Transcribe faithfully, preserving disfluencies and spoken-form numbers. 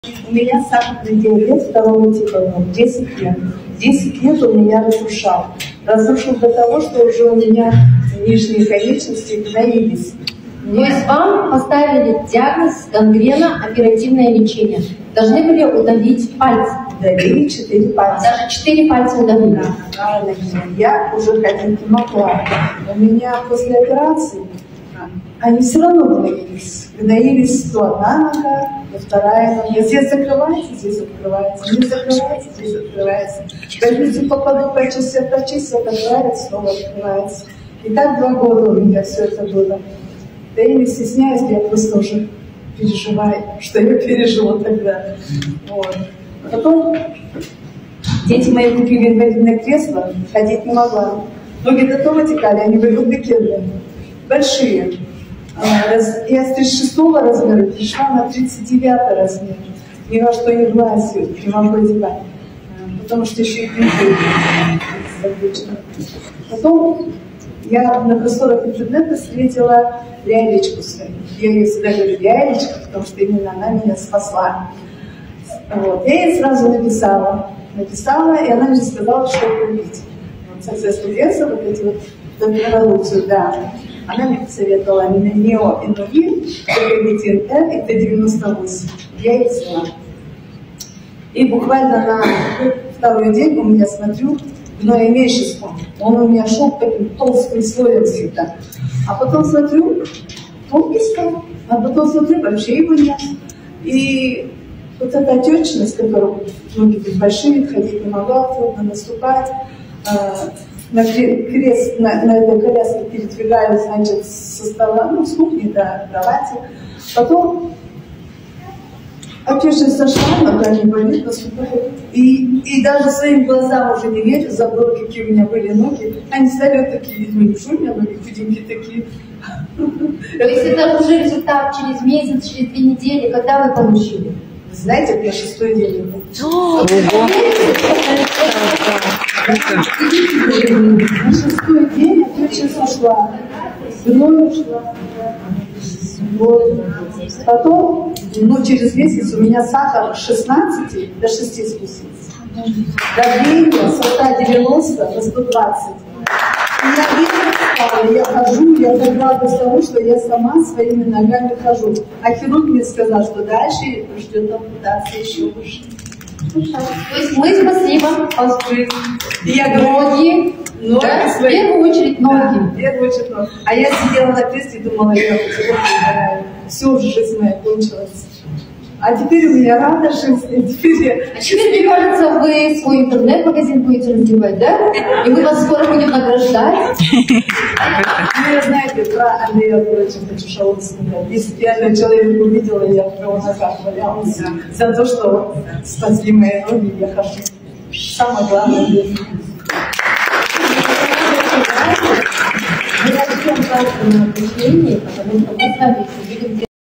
У меня сахарный диабет второго типа, десять лет. десять лет у меня разрушал. Разрушил до того, что уже у меня нижние конечности гноились. То есть вам поставили диагноз гангрена, оперативное лечение. Должны были удалить пальцы. Удалили четыре пальца. Даже четыре пальца удалили. Да, правильно. Я уже ходить не могла. У меня после операции они все равно гноились. Гноились то одна нога, то вторая нога. Здесь закрывается, здесь открывается. Здесь закрывается, здесь открывается. В больницу попаду, почистят, почистят, открывается, снова открывается. И так два года у меня все это было. Да я не стесняюсь, я просто уже переживаю, что я пережила тогда. Вот. Потом дети мои купили инвалидное кресло, ходить не могла. Ноги до того текали, они были выкиданы, большие. Я с тридцать шестого размера перешла на тридцать девятый размер. Ни во что не влазит, не могу одевать. Потому что еще и пинки. Потом я на просторах интернета встретила Лялечку свою. Я ей всегда говорю Лялечка, потому что именно она меня спасла. Вот. Я ей сразу написала. Написала, и она мне сказала, что купить. Вот, соответственно, веса, вот эти вот, эволюцию, да. Она мне посоветовала нео инулин, габитин Р и Т девяносто восемь. Я их взяла. И буквально на второй день у меня, смотрю, гноемейшество. Он у меня шел таким толстым слоем всегда. А потом смотрю, тонкий стал. А потом смотрю, вообще его нет. И вот эта отечность, которая ноги были большие, ходить не могла, трудно наступать. На крест, на, на этой коляске передвигаю, значит, со стола, ну, с кухни до кровати. Потом отечность сошла, нога не болит, наступает. И, и даже своим глазам уже не верю, забыла, какие у меня были ноги. Они стали вот такие, ну, не у меня ноги, худенькие такие. То есть это уже результат через месяц, через две недели, когда вы получили? Знаете, у меня шестой день был. На шестой день отечность ушла. Гной ушла. Вот. Потом, ну, через месяц у меня сахар с шестнадцати до шести спустился. Давление со ста девяноста до сто двадцати. Я вижу, я хожу, я так радуюсь тому, что я сама своими ногами хожу. А хирург мне сказал, что дальше ждет ампутация еще выше. То есть мы спасибо, поспы. Я ноги, ноги да? В свои. первую очередь ноги. Да, в первую очередь ноги. А я сидела на кресте и думала, я потеряю, все, жизнь моя кончилась. А теперь у меня рада жизнь, и теперь я... А теперь, мне кажется, вы свой интернет-магазин будете развивать, да? И мы вас скоро будем награждать. Ну, я, знаете, про Андрея Андреевича хочу шоу сказать. Если бы я этого человека увидела, я в его ногах валялась за то, что спасли мои ноги, я хожу. Самое главное для меня. Мы начнем завтра на обучении, потому что мы с вами видим